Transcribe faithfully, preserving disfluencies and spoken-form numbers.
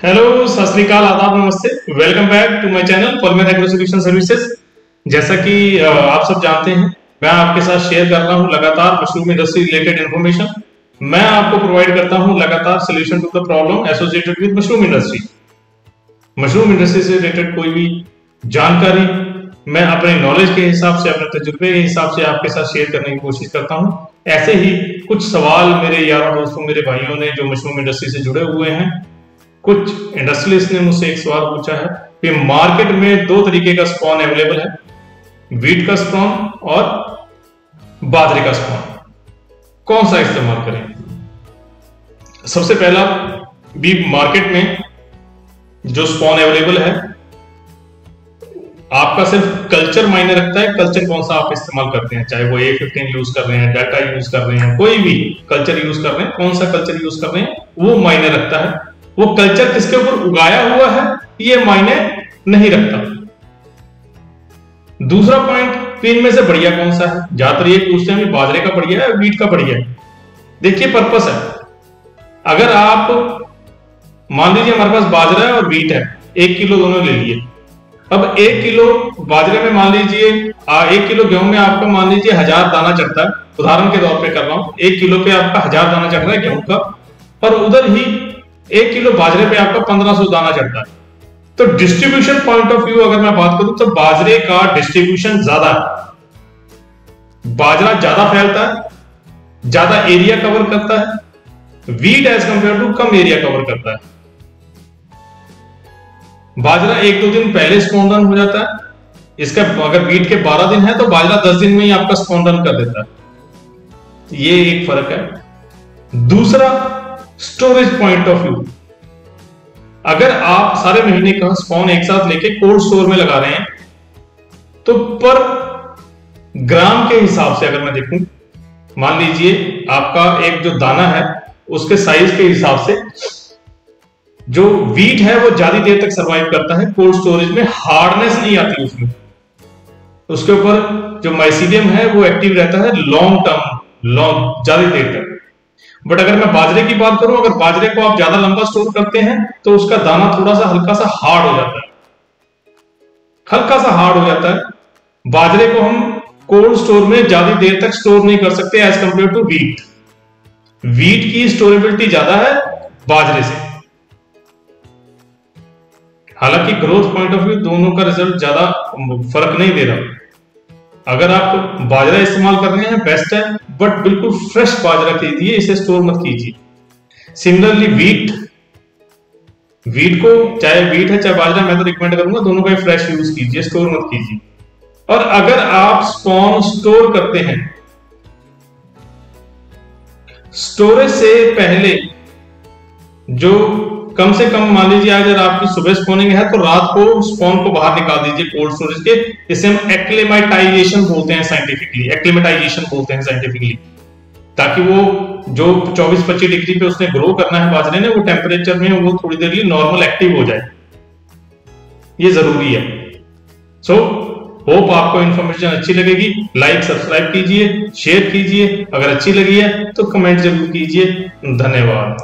Hello, सत श्री अकाल, आदाब, namaste. Welcome back to my channel polymer agro solution services. जैसा कि आप सब जानते हैं, मैं आपके साथ शेयर कर रहा हूं लगातार मशरूम इंडस्ट्री रिलेटेड इन्फॉर्मेशन। मैं आपको प्रोवाइड करता हूं लगातार solution to the problem associated with mushroom industry. Mushroom industry से रिलेटेड कोई भी जानकारी मैं अपने नॉलेज के हिसाब से, अपने तजुर्बे के हिसाब से आपके साथ शेयर करने की कोशिश करता हूं। ऐसे ही कुछ सवाल मेरे यारों दोस्तों, मेरे भाइयों ने जो मशरूम इंडस्ट्री से जुड़े हुए हैं, कुछ इंडस्ट्रियलिस्ट ने मुझसे एक सवाल पूछा है कि मार्केट में दो तरीके का स्पॉन अवेलेबल है, वीट का स्पॉन और बाजरे का स्पॉन, कौन सा इस्तेमाल करें। सबसे पहला, भी मार्केट में जो स्पॉन अवेलेबल है, आपका सिर्फ कल्चर मायने रखता है। कल्चर कौन सा आप इस्तेमाल करते हैं, चाहे वो ए फिफ्टीन यूज कर रहे हैं, डाटा यूज कर रहे हैं, कोई भी कल्चर यूज कर रहे हैं, कौन सा कल्चर यूज कर रहे हैं वो मायने रखता है। वो कल्चर किसके ऊपर उगाया हुआ है ये मायने नहीं रखता। दूसरा पॉइंट, इनमें से बढ़िया कौन सा है। ज्यादातर ये पूछते हैं बाजरे का बढ़िया है, वीट का बढ़िया है। देखिए, पर्पस है। अगर आप मान लीजिए हमारे पास बाजरा है और वीट है, एक किलो दोनों ले लिए। अब एक किलो बाजरे में मान लीजिए, एक किलो गेहूं में आपका मान लीजिए हजार दाना चढ़ता है, उदाहरण के तौर पे कर रहा हूं, एक किलो पे आपका हजार दाना चढ़ रहा है गेहूं का, और उधर ही एक किलो बाजरे पे आपका पंद्रह सौ दाना चढ़ता है। तो डिस्ट्रीब्यूशन पॉइंट ऑफ व्यू अगर मैं बात करूं तो बाजरे का डिस्ट्रीब्यूशन ज्यादा है। बाजरा ज्यादा फैलता है, ज्यादा एरिया कवर करता है। वीट एज कंपेयर टू कम एरिया कवर करता है। बाजरा एक दो दिन पहले स्पॉन हो जाता है, इसका अगर वीट के बारह दिन है तो बाजरा दस दिन में ही आपका स्पॉन कर देता है। ये एक फर्क है। दूसरा, स्टोरेज पॉइंट ऑफ व्यू, अगर आप सारे महीने का स्पॉन एक साथ लेके कोल्ड स्टोर में लगा रहे हैं तो पर ग्राम के हिसाब से अगर मैं देखूं, मान लीजिए आपका एक जो दाना है उसके साइज के हिसाब से जो वीट है वो ज्यादा देर तक सरवाइव करता है कोल्ड स्टोरेज में, हार्डनेस नहीं आती उसमें, उसके ऊपर जो माइसीलियम है वो एक्टिव रहता है लॉन्ग टर्म, लॉन्ग ज्यादा देर तक। बट अगर मैं बाजरे की बात करूं, अगर बाजरे को आप ज्यादा लंबा स्टोर करते हैं तो उसका दाना थोड़ा सा हल्का सा हार्ड हो जाता है, हल्का सा हार्ड हो जाता है। बाजरे को हम कोल्ड स्टोर में ज्यादा देर तक स्टोर नहीं कर सकते as compare to wheat. Wheat की स्टोरेबिलिटी ज्यादा है बाजरे से। हालांकि ग्रोथ पॉइंट ऑफ व्यू दोनों का रिजल्ट ज्यादा फर्क नहीं दे रहा। अगर आप बाजरा इस्तेमाल कर रहे हैं बेस्ट है, बट बिल्कुल फ्रेश बाजरा कीजिए, इसे स्टोर मत कीजिए। सिमिलरली वीट वीट को, चाहे वीट है चाहे बाजरा, मैं तो रिकमेंड करूंगा दोनों का फ्रेश यूज कीजिए, स्टोर मत कीजिए। और अगर आप स्पॉन स्टोर करते हैं, स्टोरेज से पहले जो कम से कम मान लीजिए अगर आपकी सुबह स्पॉनिंग है तो रात को स्पॉन को बाहर निकाल दीजिए कोल्ड स्टोरेज के। इसे हम एक्लेमेटाइजेशन बोलते हैं साइंटिफिकली, एक्लेमेटाइजेशन बोलते हैं साइंटिफिकली, ताकि वो जो चौबीस पच्चीस डिग्री पे उसने ग्रो करना है बाजरे ने, वो टेम्परेचर में वो थोड़ी देर लिए नॉर्मल एक्टिव हो जाए। ये जरूरी है। सो होप आपको इन्फॉर्मेशन अच्छी लगेगी। लाइक सब्सक्राइब कीजिए, शेयर कीजिए, अगर अच्छी लगी है तो कमेंट जरूर कीजिए। धन्यवाद।